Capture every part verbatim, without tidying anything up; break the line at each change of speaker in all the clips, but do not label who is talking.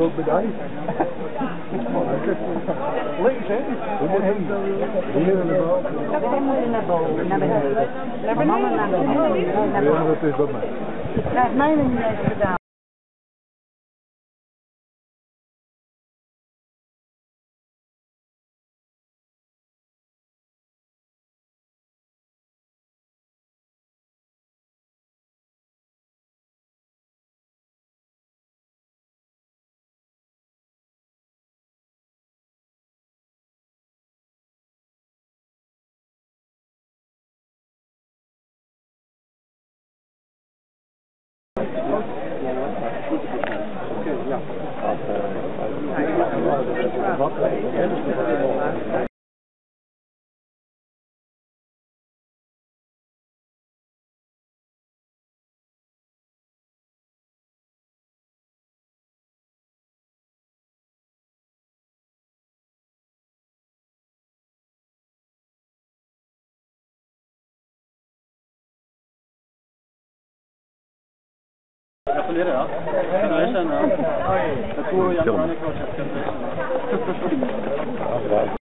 ook bedankt. Links, hè? Hier in de boom.
Helemaal naar boven, naar beneden. Naar beneden, naar beneden.
Ja, dat is bij mij.
Dat heeft mij niet eens gedaan.
Gratulerer, ja. Ja, jag känner att jag tror jag kan klart att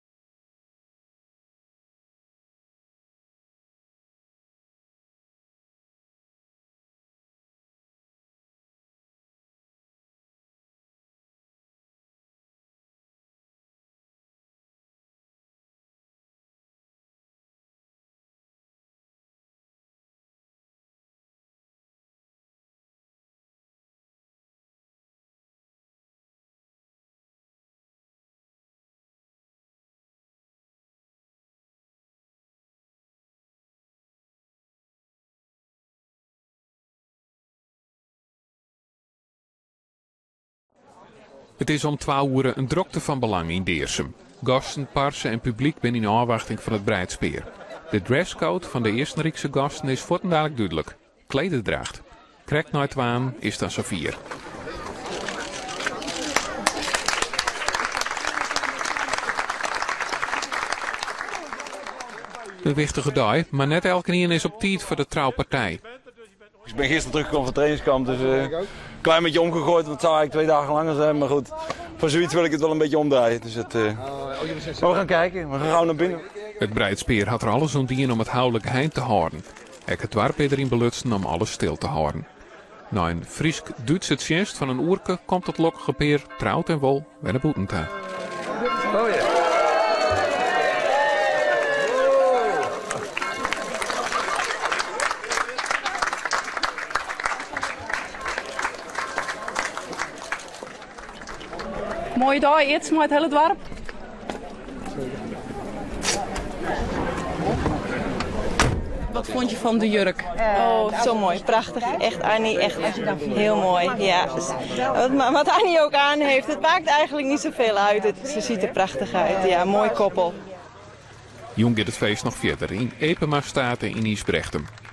Het is om twaalf uur een drokte van belang in Deersum. Gasten, parsen en publiek zijn in afwachting van het Breidspeer. De dresscode van de eerste Riekse gasten is voortdurend duidelijk. Klederdracht. Krek naar twaan is dan Safir. Een wichtige dag, maar net elke keer is op tijd voor de trouwpartij.
Ik ben gisteren teruggekomen van het trainingskamp, dus een uh, klein beetje omgegooid. Want het zou eigenlijk twee dagen langer zijn. Maar goed, voor zoiets wil ik het wel een beetje omdraaien. Dus het, uh... maar we gaan kijken, we gaan gauw naar binnen.
Het Breidspeer had er alles om dienen om het houdelijk heim te houden. Ik het dorp erin belutsen om alles stil te houden. Na een Friesk-Duitse tjenst van een oerke komt het lokkige peer trouwt en wol bij de boetenta.
Oh ja.
Mooie dag, iets met het hele dorp. Wat vond je van de jurk?
Oh, zo mooi. Prachtig. Echt, Annie, echt heel mooi. Ja. Wat, wat Annie ook aan heeft, het maakt eigenlijk niet zoveel uit. Het, ze ziet er prachtig uit. Ja, mooi koppel.
Jong gaat het feest nog verder in Epema Staten in Isbrechtem.